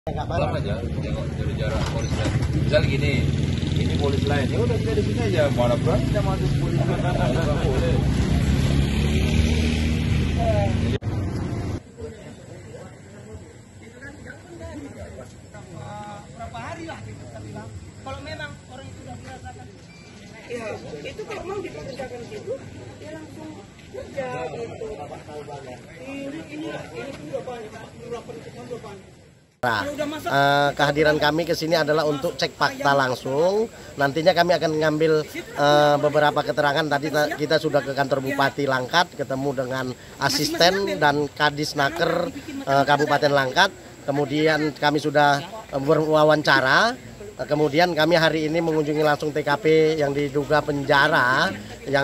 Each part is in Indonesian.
Pulang aja, tengok dari jarak polis lain. Misal gini, ini polis lain, ya udah kita di sini aja. Mana berani kita masuk polis lain, nggak boleh. Berapa hari lah kita bilang. Kalau memang orang itu sudah dirasakan, ya itu kalau mau dipekerjakan gitu, ya langsung kerja gitu. Ini sudah banyak, sudah banyak. Nah, kehadiran kami ke sini adalah untuk cek fakta langsung. Nantinya kami akan mengambil beberapa keterangan. Tadi kita sudah ke kantor Bupati Langkat, ketemu dengan asisten dan Kadisnaker Kabupaten Langkat. Kemudian kami sudah berwawancara. Kemudian kami hari ini mengunjungi langsung TKP yang diduga penjara yang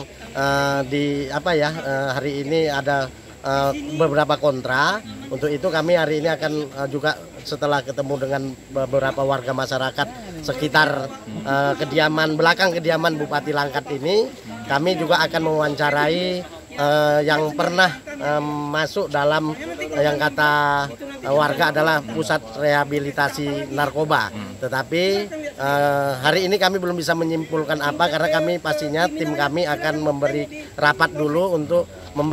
hari ini ada beberapa kontra. Untuk itu kami hari ini akan juga setelah ketemu dengan beberapa warga masyarakat sekitar belakang kediaman Bupati Langkat ini, kami juga akan mewawancarai yang pernah masuk dalam yang kata warga adalah pusat rehabilitasi narkoba. Tetapi hari ini kami belum bisa menyimpulkan apa, karena kami pastinya tim kami akan memberi rapat dulu untuk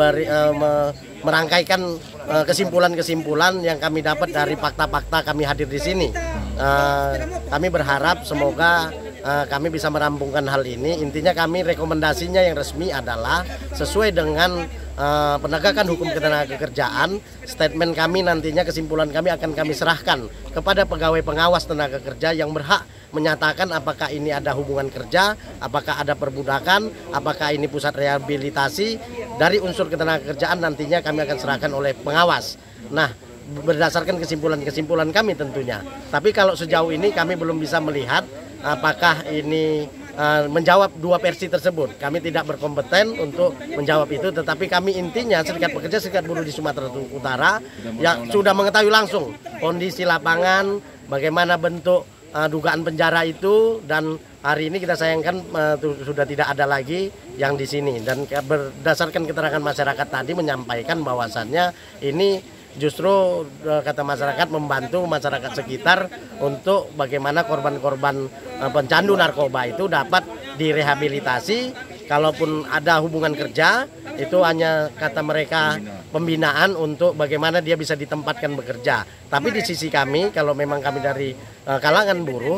merangkaikan kesimpulan-kesimpulan yang kami dapat dari fakta-fakta kami hadir di sini. Kami berharap semoga kami bisa merampungkan hal ini. Intinya kami rekomendasinya yang resmi adalah sesuai dengan penegakan hukum ketenagakerjaan. Statement kami nantinya, kesimpulan kami akan kami serahkan kepada pegawai pengawas tenaga kerja yang berhak menyatakan apakah ini ada hubungan kerja, apakah ada perbudakan, apakah ini pusat rehabilitasi. Dari unsur ketenagakerjaan nantinya kami akan serahkan oleh pengawas. Nah, berdasarkan kesimpulan-kesimpulan kami tentunya. Tapi kalau sejauh ini kami belum bisa melihat apakah ini menjawab dua versi tersebut. Kami tidak berkompeten untuk menjawab itu, tetapi kami intinya Serikat Pekerja Serikat Buruh di Sumatera Utara yang sudah mengetahui langsung kondisi lapangan, bagaimana bentuk dugaan penjara itu, dan hari ini kita sayangkan sudah tidak ada lagi yang di sini. Dan berdasarkan keterangan masyarakat tadi menyampaikan bahwasannya ini justru kata masyarakat membantu masyarakat sekitar untuk bagaimana korban-korban pencandu narkoba itu dapat direhabilitasi. Kalaupun ada hubungan kerja, itu hanya kata mereka pembinaan untuk bagaimana dia bisa ditempatkan bekerja. Tapi di sisi kami, kalau memang kami dari kalangan buruh,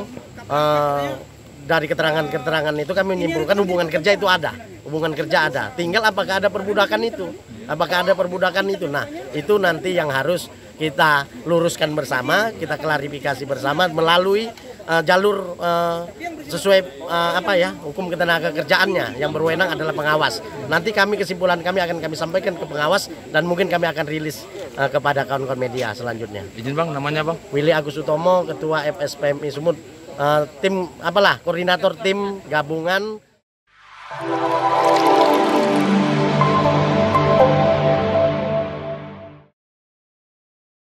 dari keterangan-keterangan itu kami menyimpulkan hubungan kerja itu ada. Hubungan kerja ada. Tinggal apakah ada perbudakan itu? Apakah ada perbudakan itu? Nah, itu nanti yang harus kita luruskan bersama, kita klarifikasi bersama melalui jalur sesuai hukum ketenagakerjaannya. Yang berwenang adalah pengawas. Nanti kesimpulan kami akan kami sampaikan ke pengawas, dan mungkin kami akan rilis kepada kawan-kawan media selanjutnya. Izin Bang, namanya Bang? Willy Agus Utomo, Ketua FSPMI Sumut, koordinator tim gabungan.